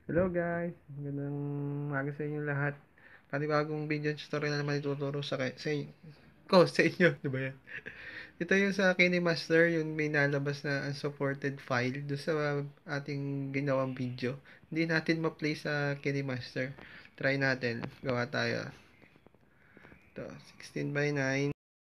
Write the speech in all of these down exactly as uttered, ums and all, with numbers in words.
Hello guys, magandang umaga sa inyo lahat. Panibagong video tutorial na naman ituturo sa, kay- sa inyo. Ko, sa inyo, di ba yan? Ito yung sa KineMaster, yung may nalabas na unsupported file do sa ating ginawang video. Hindi natin ma-play sa KineMaster. Try natin, gawa tayo. Ito, sixteen by nine.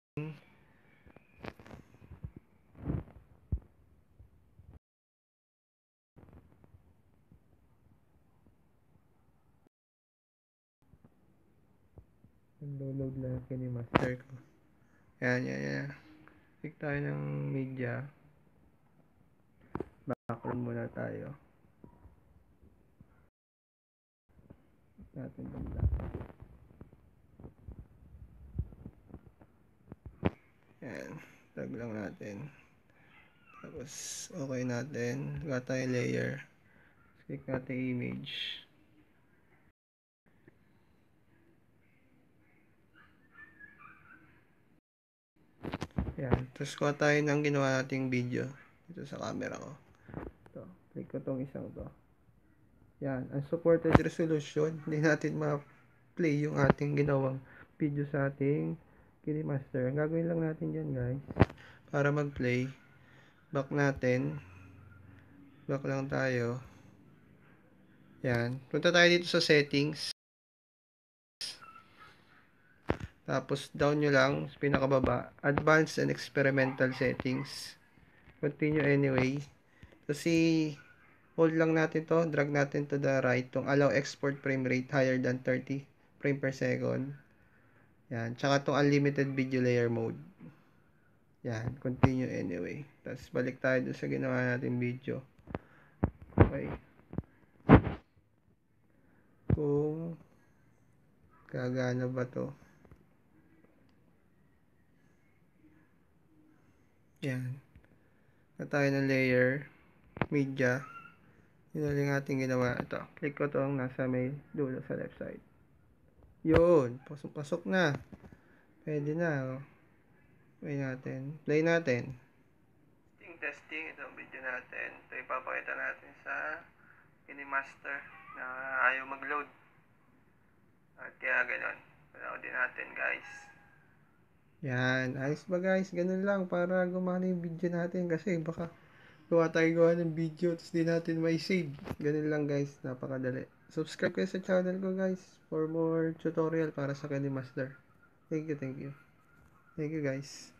Nag-download lang yung KineMaster ko. Yan, yan, yan. Click tayo ng media. Background muna tayo. Natin banda. Yan. Tag lang natin. Tapos, okay natin. Gawa tayo layer. Click natin image. Yan. Tapos, kuha tayo ng ginawa nating video. Dito sa camera ko. Ito. Click ko tong isang to. Yan. Unsupported resolution. Hindi natin ma-play yung ating ginawang video sa ating KineMaster. Ang gagawin lang natin dyan, guys. Para mag-play. Back natin. Back lang tayo. Yan. Punta tayo dito sa settings. Tapos down nyo lang sa pinakababa. Advanced and experimental settings. Continue anyway. Kasi hold lang natin to. Drag natin to the right. Tong allow export frame rate higher than thirty frame per second. Yan. Tsaka tong unlimited video layer mode. Yan. Continue anyway. Tapos balik tayo doon sa ginawa natin video. Okay. Kung gagana ba to? Yan. Na tayo ng layer, media. Yun lang ating ginawa. Ito. Click ko tong nasa may dulo sa left side. Yun. Pasok-pasok na. Pwede na. Oh. Play natin. Play natin. Testing, testing. Ito ang video natin. Ito ipapakita natin sa KineMaster na ayaw mag-load. At kaya ganon. Panoodin natin guys. Yan. Ayos ba guys? Ganun lang para gumana yung video natin kasi baka gawa tayo gawa ng video tapos di natin may save. Ganun lang guys. Napakadali. Subscribe kayo sa channel ko guys for more tutorial para sa KineMaster. Thank you, thank you. Thank you guys.